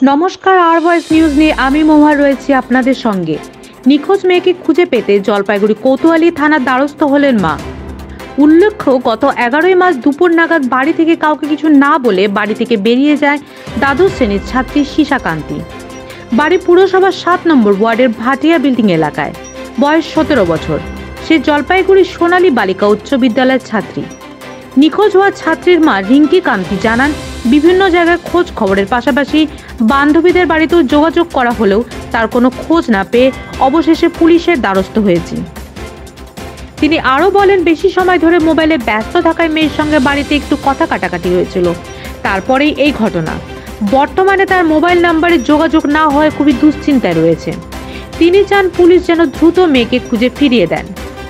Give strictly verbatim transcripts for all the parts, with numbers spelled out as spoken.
নমস্কার, আর voice news নিয়ে আমি মহুয়া রয়েছি আপনাদের সঙ্গে। নিখোঁজ মেয়েকে খুঁজে পেতে জলপাইগুড়ি কোতোয়ালি থানার দ্বারস্থ হলেন মা। উল্লেখ্য, গত এগারোই মার্চ দুপুর নাগাদ বাড়ি থেকে কাউকে কিছু না বলে বাড়ি থেকে বেরিয়ে যায় দ্বাদশ শ্রেণীর ছাত্রী শীষাকান্তি। বাড়ি পুরসভার সাত নম্বর ওয়ার্ডের ভাটিয়া বিল্ডিং এলাকায়। বয়স সতেরো বছর। সে জলপাইগুড়ির সোনালী বালিকা উচ্চ বিদ্যালয়ের ছাত্রী। নিখোঁজ হওয়া ছাত্রীর মা রিঙ্কি কান্তি জানান, বিভিন্ন জায়গায় খোঁজ খবরের পাশাপাশি বান্ধবীদের বাড়িতেও যোগাযোগ করা হলেও তার কোনো খোঁজ না পেয়ে অবশেষে পুলিশের দ্বারস্থ হয়েছি। তিনি আরও বলেন, বেশি সময় ধরে মোবাইলে ব্যস্ত থাকায় মেয়ের সঙ্গে বাড়িতে একটু কথা কাটাকাটি হয়েছিল, তারপরেই এই ঘটনা। বর্তমানে তার মোবাইল নাম্বারে যোগাযোগ না হয় খুবই দুশ্চিন্তায় রয়েছে। তিনি চান পুলিশ যেন দ্রুত মেয়েকে খুঁজে ফিরিয়ে দেন।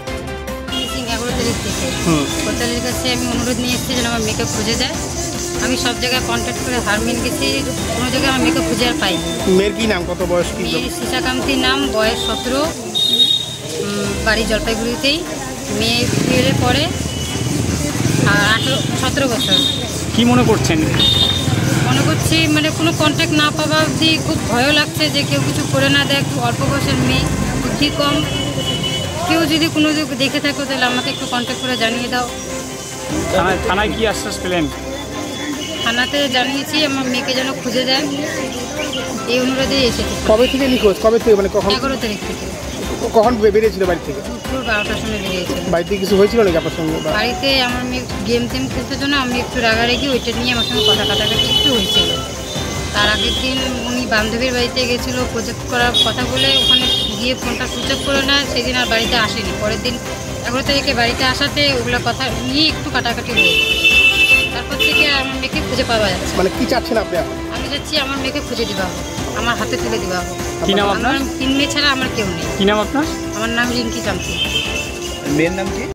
কোতোয়ালির কাছে আমি অনুরোধ নিয়ে এসেছি যেন আমার মেয়েকে খুঁজে দেয়। আমি সব জায়গায় কন্ট্যাক্ট করে হারমিন গেছি, কোনো জায়গায় আমার মেয়েকে খুঁজে আর পাই। মেয়ের কি নাম, কত বয়স? কি শীষাকান্তির নাম, বয়স সতেরো, বাড়ি জলপাইগুড়িতেই। মেয়ে বিয়ে পড়ে আর আঠেরো সতেরো বছর। কি মনে করছেন? মনে করছি মানে কোনো কন্ট্যাক্ট না পাওয়া অবধি খুব ভয়ও লাগছে যে কেউ কিছু করে না দেয়। একটু অল্প বয়সের মেয়ে, বুদ্ধি কম। কেউ যদি কোনো দেখে থাকো তাহলে আমাকে একটু কন্ট্যাক্ট করে জানিয়ে দাও। থানায় থানায় কি আশ্বাস পেলেন? থানাতে জানিয়েছি আমার মেয়েকে যেন খুঁজে দেয়, এই অনুরোধে এসেছি। কবে থেকে নিখোঁজ? কবে থেকে মানে কখন? এগারো তারিখ থেকে। কখন বেরিয়েছিল বাড়ি থেকে? দুপুর বারোটার সময় বেরিয়েছিল। বাড়িতে কিছু হয়েছিল নাকি আপনার সঙ্গে? বাড়িতে আমার মেয়ে গেম টেম খেলতে জন্য আমি একটু রাগারেগি, ওইটা নিয়ে আমার সঙ্গে কথা কাটাকাটি একটু হয়েছিল। তার আগের দিন উনি বান্ধবীর বাড়িতে গেছিলো প্রজেক্ট করার কথা বলে, ওখানে গিয়ে ফোনটা সুইচ অফ করে নেয়। সেদিন আর বাড়িতে আসেনি। পরের দিন এগারো তারিখে বাড়িতে আসাতে ওগুলো কথা নিয়ে একটু কাটাকাটি হয়েছে। তারপর থেকে আমার মেয়েকে খুঁজে পাওয়া যাচ্ছে। মানে কি চাচ্ছেন আপনি? আমি চাচ্ছি আমার মেয়েকে খুঁজে দিবা হোক, আমার হাতে তুলে দিবা হোক। কি নাম আপনার? তিন মেয়ে ছাড়া আমার কেউ নেই। কি নাম আপনার? আমার নাম রিঙ্কি কান্তি। মেয়ের নাম কি?